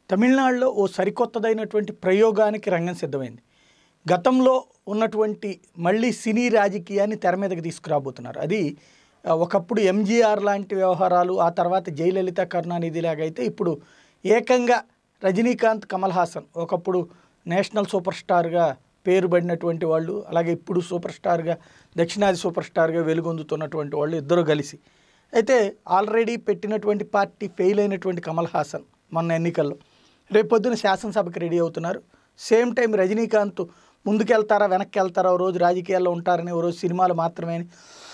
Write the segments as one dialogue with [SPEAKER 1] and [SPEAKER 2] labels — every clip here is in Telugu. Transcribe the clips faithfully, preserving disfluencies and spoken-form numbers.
[SPEAKER 1] తమిళనాడులో ఓ సరికొత్తదైనటువంటి ప్రయోగానికి రంగం సిద్ధమైంది. గతంలో ఉన్నటువంటి మళ్ళీ సినీ రాజకీయాన్ని తెర మీదకి తీసుకురాబోతున్నారు. అది ఒకప్పుడు ఎంజీఆర్ లాంటి వ్యవహారాలు, ఆ తర్వాత జయలలిత కరుణానిధి లాగైతే ఇప్పుడు ఏకంగా రజనీకాంత్, కమల్ హాసన్ ఒకప్పుడు నేషనల్ సూపర్ స్టార్గా పేరుబడినటువంటి వాళ్ళు, అలాగే ఇప్పుడు సూపర్ స్టార్గా దక్షిణాది సూపర్ స్టార్గా వెలుగొందుతున్నటువంటి వాళ్ళు ఇద్దరు కలిసి అయితే ఆల్రెడీ పెట్టినటువంటి పార్టీ ఫెయిల్ అయినటువంటి కమల్ హాసన్ మొన్న ఎన్నికల్లో రేపొద్దున శాసనసభకి రెడీ అవుతున్నారు. సేమ్ టైం రజనీకాంత్ ముందుకెళ్తారా వెనక్కి వెళ్తారా, ఓ రోజు రాజకీయాల్లో ఉంటారని, ఓ రోజు సినిమాలు మాత్రమే అని,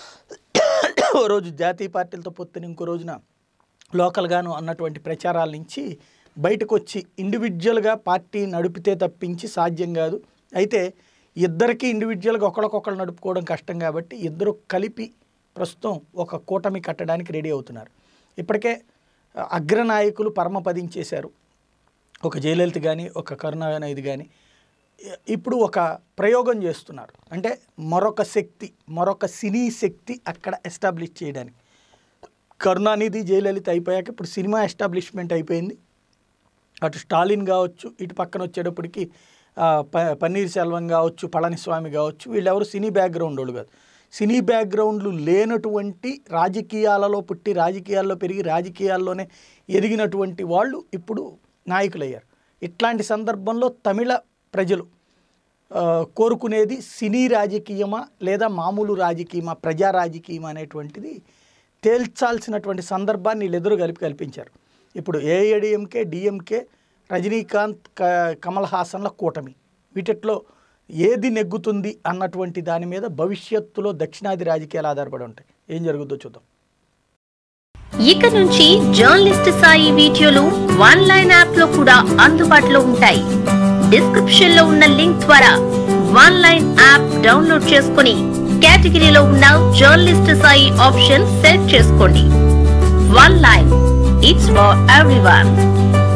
[SPEAKER 1] ఓ రోజు జాతీయ పార్టీలతో పొత్తుని, ఇంకో రోజున లోకల్గాను అన్నటువంటి ప్రచారాల నుంచి బయటకు వచ్చి ఇండివిజువల్గా పార్టీ నడిపితే తప్పించి సాధ్యం కాదు. అయితే ఇద్దరికి ఇండివిజువల్గా ఒకరికొకరు నడుపుకోవడం కష్టం కాబట్టి ఇద్దరు కలిపి ప్రస్తుతం ఒక కూటమి కట్టడానికి రెడీ అవుతున్నారు. ఇప్పటికే అగ్రనాయకులు పరమపదించేశారు, ఒక జయలలిత కానీ ఒక కరుణానిధి కానీ. ఇప్పుడు ఒక ప్రయోగం చేస్తున్నారు, అంటే మరొక శక్తి, మరొక సినీ శక్తి అక్కడ ఎస్టాబ్లిష్ చేయడానికి. కరుణానిధి జయలలిత అయిపోయాక ఇప్పుడు సినిమా ఎస్టాబ్లిష్మెంట్ అయిపోయింది. అటు స్టాలిన్ కావచ్చు, ఇటు పక్కన వచ్చేటప్పటికి ప పన్నీర్ సెల్వం కావచ్చు, పళనిస్వామి కావచ్చు, వీళ్ళెవరు సినీ బ్యాక్గ్రౌండ్ వాళ్ళు కాదు. సినీ బ్యాక్గ్రౌండ్లు లేనటువంటి రాజకీయాలలో పుట్టి రాజకీయాల్లో పెరిగి రాజకీయాల్లోనే ఎదిగినటువంటి వాళ్ళు ఇప్పుడు నాయకులయ్యారు. ఇట్లాంటి సందర్భంలో తమిళ ప్రజలు కోరుకునేది సినీ రాజకీయమా లేదా మామూలు రాజకీయమా, ప్రజా రాజకీయమా అనేటువంటిది తేల్చాల్సినటువంటి సందర్భాన్ని వీళ్ళెదురు కలిపి కల్పించారు. ఇప్పుడు ఏఐడిఎంకే, డిఎంకే, రజనీకాంత్, కమల్ హాసన్ల కూటమి, వీటిలో ఏది నెగ్గుతుంది అన్నటువంటి దాని మీద భవిష్యత్తులో దక్షిణాది రాజకీయాలు ఆధారపడి ఉంటాయి. ఏం జరుగుతుందో చూద్దాం.
[SPEAKER 2] ఇక నుంచి జర్నలిస్ట్ సాయి వీడియోలు వన్ లైన్ యాప్ లో కూడా అందుబాటులో ఉంటాయి. డిస్క్రిప్షన్ లో ఉన్న లింక్ ద్వారా వన్ లైన్ యాప్ డౌన్లోడ్ చేసుకుని కేటగిరీలో ఉన్న జర్నలిస్ట్ సాయి ఆప్షన్ సెలెక్ట్ చేసుకోండి. One line, it's for everyone.